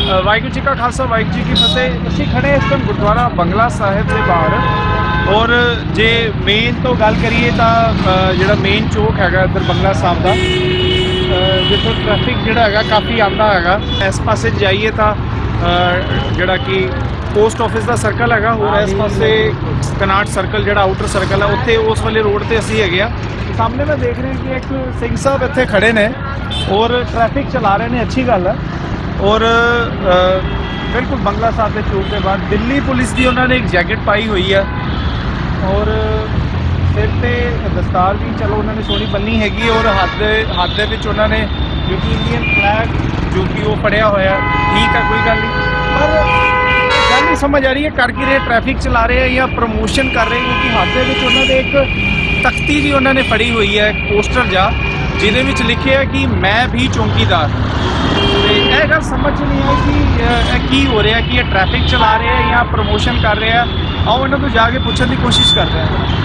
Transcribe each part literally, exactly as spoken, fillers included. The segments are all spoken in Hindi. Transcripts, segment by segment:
वाहिगुरू जी का खालसा वाहिगुरू जी की फतेह। असीं खड़े इस टाइम गुरुद्वारा बंगला साहिब के बाहर और जे मेन तो गल करिए तो जिहड़ा मेन चौक हैगा इधर बंगला साहिब का, जिथों ट्रैफिक जिहड़ा हैगा काफ़ी आंदा हैगा। इस पासे जाइए तो जिहड़ा कि पोस्ट ऑफिस का सर्कल हैगा और इस पासे कनाट सर्कल जिहड़ा आउटर सर्कल है उत्थे उस वाले रोड ते असीं हैगे आ। सामने मैं देख रहे हैं कि एक सिंह साहब इत्थे खड़े ने और ट्रैफिक चला रहे हैं, अच्छी गल है। और बिल्कुल बंगला साहिब के चौक के बाद दिल्ली पुलिस की उन्होंने एक जैकेट पाई हुई है और सिर पे दस्तार भी चलो उन्होंने सोहनी बन्नी हैगी और हाथ दे हाथ दे विच उन्होंने जो कि इंडियन फ्लैग जो कि वो फड़िया होया। ठीक है, कोई गल नहीं, पर गल नहीं समझ आ रही है कर की रहे, ट्रैफिक चला रहे हैं या प्रमोशन कर रहे हैं, क्योंकि हाथ दे विच उन्होंने एक तख्ती जी उन्होंने फड़ी हुई है, एक पोस्टर जा जिहदे विच लिखे है कि मैं भी चौकीदार। यह गल समझ नहीं आई कि की हो रहा है कि ये ट्रैफिक चला रहे हैं या प्रमोशन कर रहे हैं। आओ इन्हों को जाके पूछने की कोशिश कर रहे हैं।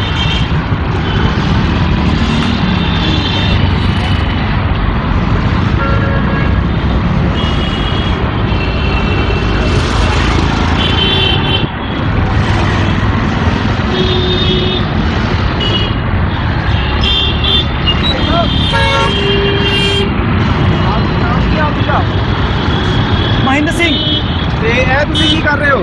महेंद्र सिंह, ये कर रहे हो?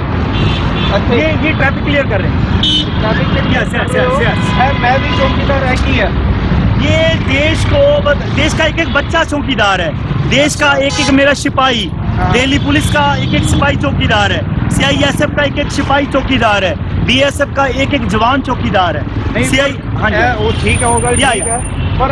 ये ये ट्रैफिक क्लियर कर रहे हैं। Traffic yes yes yes yes मैं भी चौकीदार है की है। ये देश को देश का एक एक बच्चा चौकीदार है, देश का एक एक मेरा सिपाही, दिल्ली पुलिस का एक एक सिपाही चौकीदार है, सी आई एस एफ का एक एक सिपाही चौकीदार है, बी एस एफ का एक एक जवान चौकीदार है। सी आई हाँ जी वो ठीक है होगा, ठीक है। पर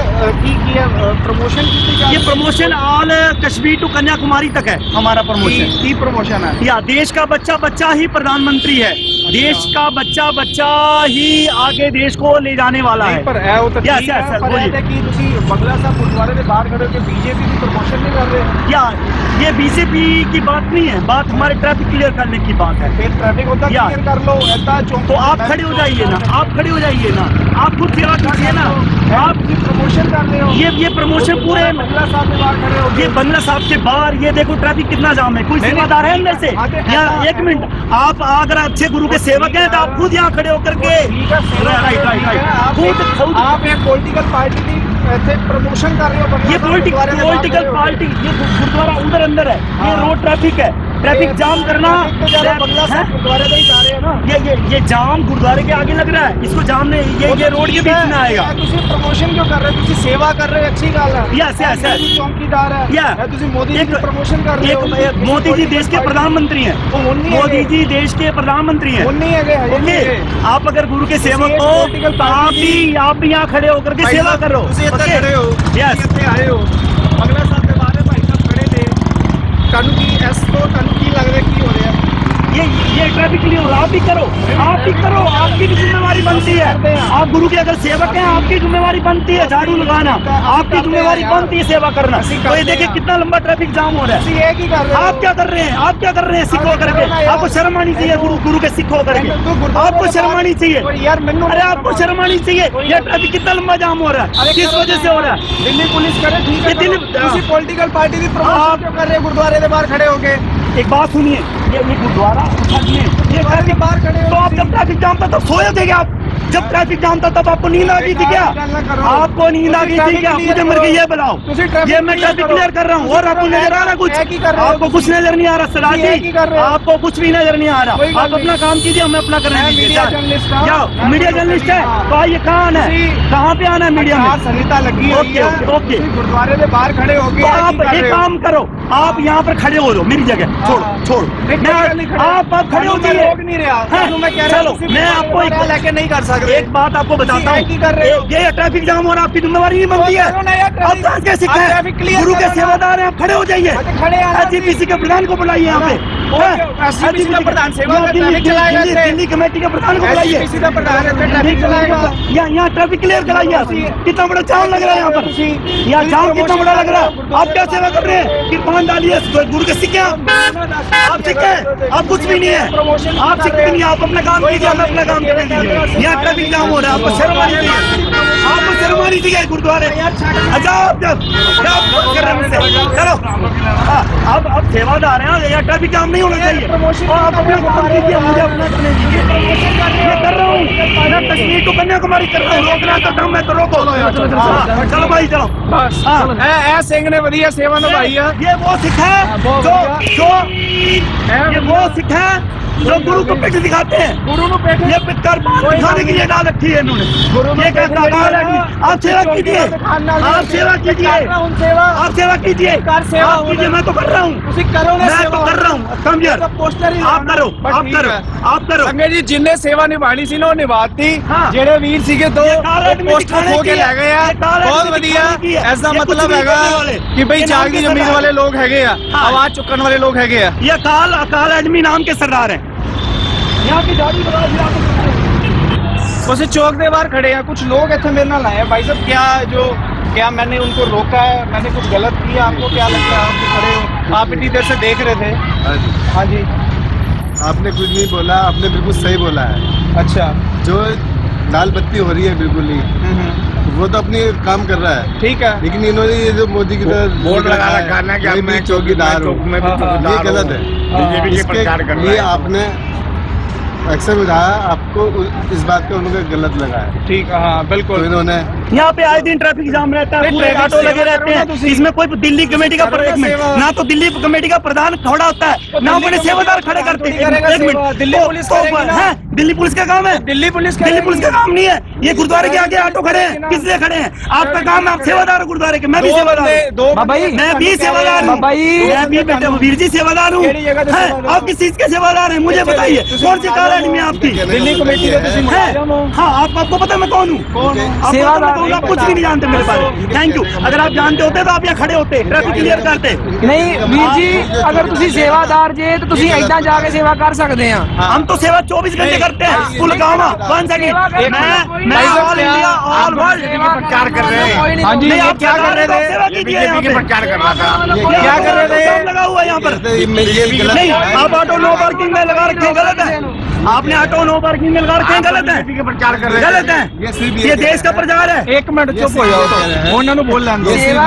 की किया प्रमोशन की? ये promotion all Kashmir to Kanyakumari तक है हमारा प्रमोशन। की प्रमोशन है या देश का बच्चा बच्चा ही प्रधानमंत्री है, देश का बच्चा बच्चा ही आगे देश को ले जाने वाला है। पर है वो तो ठीक है, पर है कि तुसी बंगला साहब गुरुद्वारे के बाहर खड़े होकर बीजेपी की प्रमोशन नहीं कर रहे। या ये बीजेपी की बात नहीं है, बात हमारे ट्रैफिक क्लियर करने की बात है। फिर ट्रैफिक होता क्लियर कर लो, ऐसा तो आप खड़े हो जाइए ना, आप खड़े हो जाइए ना, आप खुद सेवा कीजिए ना। आप प्रमोशन कर रहे हो, ये ये प्रमोशन पूरे बंगला साहब के बाहर खड़े हो, ये बंगला साहब के बाहर ये देखो ट्रैफिक कितना जाम है, कोई सेवादार है अंदर से? या एक मिनट, आप अगर अच्छे गुरु के सेवक हैं तो आप खुद यहाँ खड़े होकर के राइट राइट राइट खुद आप एक पॉलिटिकल पार्टी की प्रमोशन कर रहे हो। ये पॉलिटिकल पार्टी, ये गुरुद्वारा उधर अंदर है, ये रोड ट्रैफिक है, ट्रैफिक जाम करना बंगला साहब गुरुद्वारे में ही जा रहे हैं ना। ये ये ये जाम गुरुद्वारे के आगे लग रहा है, इसको जाम ने ये ये रोड के बीच में आएगा। प्रमोशन क्यों कर रहे हो? सेवा कर रहे हो, अच्छी गल है। यस यस यस चौकीदार है या मोदी जी प्रमोशन कर रहे हो। मोदी जी देश के प्रधानमंत्री हैं, मोदी जी देश के प्रधानमंत्री हैं। ओके, आप अगर गुरु के सेवक हो आप भी आप भी यहाँ खड़े होकर के सेवा करो। खड़े हो यस आए हो बंगला साहब के बारे भाई साहब खड़े थे, कानून की एस तो कानून की लग रहा है की हो रहा है ये ये ट्रैफिक क्लियर हो रहा है। आप भी करो, आप भी करो, आपकी भी जिम्मेवारी बनती है। आप गुरु के अगर सेवक हैं आपकी जिम्मेवारी बनती है झाड़ू लगाना, आपकी जिम्मेवारी बनती है सेवा करना। तो ये देखिए कितना लंबा ट्रैफिक जाम हो रहा है। आप क्या कर रहे हैं? आप क्या कर रहे हैं सिख होकर के? आपको शर्म आनी चाहिए, गुरु गुरु के सिख होकर के आपको शर्म आनी चाहिए यार। अरे आपको शर्म आनी चाहिए, ये ट्रैफिक कितना लंबा जाम हो रहा है, किस वजह से हो रहा है? दिल्ली पुलिस करे ठीक है, दिल्ली पॉलिटिकल पार्टी की प्रमोशन क्यों कर रहे हैं गुरुद्वारे के बाहर खड़े होके? एक बात सुनिए, ये ये गुरुद्वारा ये ट्रैफिक बाहर खड़े तो आप जब ट्रैफिक जाम था तब सोए थे क्या आप? जब ट्रैफिक जाम था तब आपको नींद आ गई थी क्या? आपको नींद आ गई थी क्या? मुझे मर गई ये बताओ। ये मैं ट्रैफिक क्लियर कर रहा हूँ और आपको नजर आ रहा कुछ? आपको कुछ नजर नहीं आ रहा सराज जी, आपको कुछ भी नजर नहीं आ रहा। आप अपना काम कीजिए, हमें अपना करना है। जाओ, मीडिया जर्नलिस्ट है तो आइए, कहाँ है, कहाँ पे आना है मीडिया में? संहिता लगी ओके ओके, गुरुद्वारे में बाहर खड़े हो गए। आप एक काम करो, आप यहाँ पर खड़े हो जाओ मेरी जगह, छोड़ो छोड़ो, आप आप खड़े हो जाइए। चलो मैं आपको लेके नहीं कर सकते। एक बात आपको बताता हूँ, ये ट्रैफिक जाम हो रहा, आपकी जिम्मेवारी नहीं बनती है। आप कहाँ के सिख हैं? गुरु के सेवादार हैं, आप खड़े हो जाइए। एस जी पी सी के प्रधान को बुलाइए यहाँ पे, दिल्ली कमेटी के प्रधान को बुलाइए, यहाँ ट्रैफिक क्लियर कराइए। कितना बड़ा जाम लग रहा है यहाँ पर, यहाँ जाम कितना बड़ा लग रहा है। आप क्या सेवा कर रहे हैं? कृपान डालिए, गुरु के सिख हैं आप, सिख हैं आप, कुछ भी नहीं है आप, सिख भी नहीं, आप अपना काम कीजिए, हम अपना काम करेंगे। यहाँ ट्रैफिक जाम हो रहा है, आपको शर्म आनी चाहिए, आपको शर्म आनी चाहिए। गुरुद्वारे जाओ, जब कर रहे हैं चलो अब अब सेवादार हैं, यहाँ ट्रैफिक जाम नहीं होना चाहिए। और आप अपना काम कीजिए, मुझे अपना करने दीजिए। मैं कर रहा हूँ, मैं कश्मीर टू कन्याकुमारी कर रहा हूँ, रोकना चाहता हूँ मैं तो रोको। चलो भाई चलो बस ऐ सिंह ने वधिया सेवा निभाई है। ये वो सिख है जो जो ये वो सिख है जो गुरु को पेट दिखाते हैं। गुरु को पेट ये पिटकर दिखाने के लिए डाल रखी है इन्होंने। ये कहता है आप सेवा कीजिए, आप सेवा कीजिए, आप सेवा कीजिए, आप कीजिए, मैं तो कर रहा हूँ, मैं तो कर रहा हूँ। समझिए आप करो, आप करो, आप करो। संगत जी जिन्हें सेवा निभानी सी ना निभाती, जेड़े वीर सीगे तो पोस्टर खो के ले गए आ। बहुत वधिया, ऐसा मतलब हैगा कि भाई जागदी जमीन वाले लोग हैगे आ, आवाज चुकन वाले लोग हैगे आ। ये अकाल अकाल आदमी नाम के सरदार हैं। यहाँ की दादी उसे चौक के बाहर खड़े हैं, कुछ लोग इतने मेरे नाल आए। भाई साहब क्या जो क्या मैंने उनको रोका है, मैंने कुछ गलत किया? आपको क्या लगता है? आप खड़े हो, आप इतनी देर से देख रहे थे। हाँ जी, आपने कुछ नहीं बोला, आपने बिल्कुल सही बोला है। अच्छा, जो लाल बत्ती हो रही है बिल्कुल ही, वो तो अपनी काम कर रहा है, ठीक है, लेकिन इन्होंने ये जो मोदी की तरह बोर्ड लगा रखा है कि मैं चौकीदार हूँ, ये गलत है। बीजेपी के प्रचार कर रहा ये है। आपने अक्सर उठाया, आपको इस बात का उनका गलत लगा है। ठीक है, हाँ बिल्कुल। तो इन्होंने यहाँ पे आए दिन ट्रैफिक जाम रहता है, पूरे ऑटो लगे रहते हैं। इसमें कोई दिल्ली कमेटी का एक मिनट ना तो दिल्ली कमेटी का प्रधान खड़ा होता है, ना अपने सेवादार खड़े करते हैं। एक मिनट, दिल्ली पुलिस है, दिल्ली पुलिस का काम है, दिल्ली पुलिस दिल्ली पुलिस का काम नहीं है। ये गुरुद्वारे के आगे ऑटो खड़े हैं, किस लिए खड़े हैं? आपका काम है, आप सेवादार हो गुरुद्वारे के। मैं भी सेवादार हूँ, मैं भी सेवादार हूँ, मैं भी बेटे वीर जी सेवादार हूँ। आप किस चीज के सेवादार हैं मुझे बताइए? कौन सी कार आदमी है आपकी? दिल्ली कमेटी है। हाँ, आप आपको पता है मैं कौन हूँ? सेवादार। आप कुछ भी नहीं जानते मेरे बारे में। Thank you. अगर आप जानते होते तो आप यहाँ खड़े होते, ट्रैफिक क्लियर करते। नहीं वीर जी, अगर तुसी सेवादार जे तो तुसी ऐसा जाके सेवा कर सकते हैं। हम तो सेवा चौबीस घंटे करते हैं। फुल काम वन सेकंड, मैं मैं ऑल इंडिया ऑल वर्ल्ड प्रचार कर रहे हैं। हाँ जी, आप क्या कर रहे थे? सेवा कीजिए। यहाँ पे प्रचार कर रहा था, क्या कर रहे थे? लगा हुआ है यहाँ पर। नहीं, आप ऑटो नो पार्किंग में लगा रखे हैं, गलत है। आपने ऑटो नो पार्किंग में लगा रखे हैं, गलत है, प्रचार कर रहे हैं, गलत है। ये देश का प्रचार है। एक मिनट चुप हो जाओ, उन्होंने बोल लें।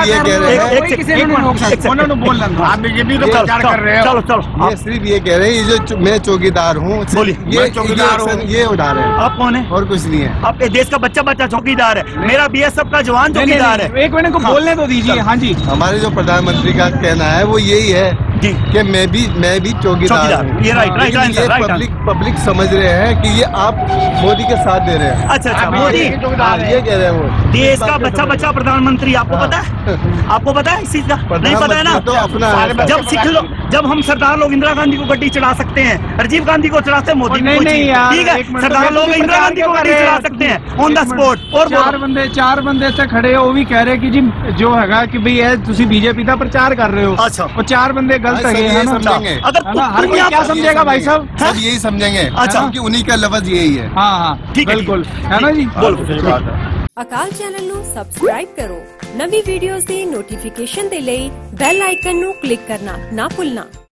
उन्होंने बोल लें। आप बीजेपी का प्रचार कर रहे हो। चलो चलो, ये सिर्फ ये कह रहे हैं, ये जो मैं चौकीदार हूँ, ये चौकीदार हूँ, ये उठा रहे हैं। आप कौन है? और कुछ नहीं है। आपके देश का बच्चा बच्चा चौकीदार है। मेरा बीएसएफ का जवान चौकीदार है। एक मिनट को बोलने तो दीजिए। हाँ जी, हमारे जो प्रधानमंत्री का कहना है वो यही है कि मैं भी मैं भी चौकीदार हूँ। ये राइट राइट लेकिन ये पब्लिक पब्लिक समझ रहे हैं कि ये आप मोदी के साथ दे रहे हैं। अच्छा अच्छा, मोदी ये कह रहे हैं वो देश का बच्चा बच्चा प्रधानमंत्री। आपको पता है? आपको पता है इस चीज का? नहीं पता है ना? तो अपना जब सिख लोग, जब हम सरदार लोग इंदिरा गांधी को गड्डी चढ़ा सकते हैं, राजीव गांधी को चढ़ाते हैं, मोदी नहीं, को नहीं यार, ठीक है, सरदार लोग इंदिरा गांधी को गड्डी चढ़ा सकते हैं ऑन द स्पॉट। और चार बंदे चार बंदे से खड़े हो, वो भी कह रहे कि जी जो हैगा कि भाई ये तुसी बीजेपी का प्रचार कर रहे हो। अच्छा, वो चार बंदे गलत है ना? अगर हर कोई क्या समझेगा भाई साहब? सब यही समझेंगे। अच्छा, क्योंकि उन्हीं का लफ्ज यही है। हाँ हाँ ठीक है, बिल्कुल, है ना जी? बोलो। ਅਕਾਲ ਚੈਨਲ ਨੂੰ ਸਬਸਕ੍ਰਾਈਬ ਕਰੋ। ਨਵੀਂ ਵੀਡੀਓਜ਼ ਦੀ ਨੋਟੀਫਿਕੇਸ਼ਨ ਦੇ ਲਈ ਬੈਲ ਆਈਕਨ ਨੂੰ ਕਲਿੱਕ ਕਰਨਾ ਨਾ ਭੁੱਲਣਾ।